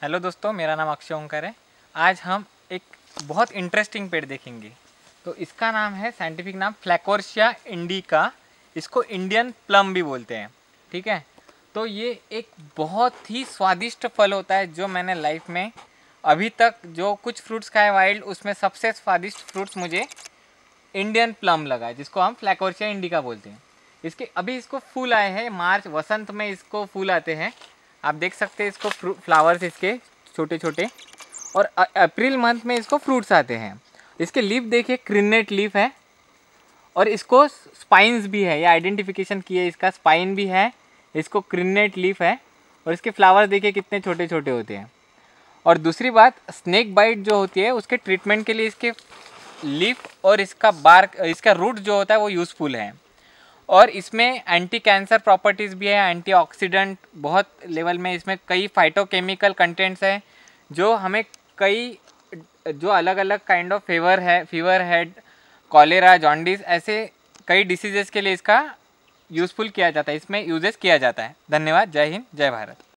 Hello दोस्तों, मेरा नाम अक्षय ओंकार है। आज हम एक बहुत इंटरेस्टिंग पेड़ देखेंगे। तो इसका नाम है, साइंटिफिक नाम फ्लैकोर्सिया इंडिका। इसको इंडियन प्लम भी बोलते हैं। ठीक है। तो ये एक बहुत ही स्वादिष्ट फल होता है जो मैंने लाइफ में अभी तक जो कुछ फ्रूट्स खाए वाइल्ड, उसमें सबसे स्वादिष्ट फ्रूट्स मुझे इंडियन प्लम लगा है, जिसको हम फ्लैकोर्सिया इंडिका बोलते हैं। इसको फूल आए हैं मार्च वसंत में, इसको फूल आते हैं। आप देख सकते हैं इसको फ्लावर्स इसके छोटे छोटे, और अप्रैल मंथ में इसको फ्रूट्स आते हैं। इसके लीफ देखिए, क्रिनेट लीफ है, और इसको स्पाइन्स भी है। ये आइडेंटिफिकेशन किए, इसका स्पाइन भी है, इसको क्रिनेट लीफ है, और इसके फ्लावर्स देखिए कितने छोटे छोटे होते हैं। और दूसरी बात, स्नेक बाइट जो होती है उसके ट्रीटमेंट के लिए इसके लीफ और इसका बार्क, इसका रूट जो होता है वो यूज़फुल है। और इसमें एंटी कैंसर प्रॉपर्टीज़ भी है, एंटीऑक्सीडेंट बहुत लेवल में। इसमें कई फाइटोकेमिकल कंटेंट्स हैं जो हमें कई जो अलग अलग kind of fever head, cholera, jaundice, ऐसे कई डिसीजेस के लिए इसका यूज़फुल किया जाता है, इसमें यूजेस किया जाता है। धन्यवाद। जय हिंद, जय भारत।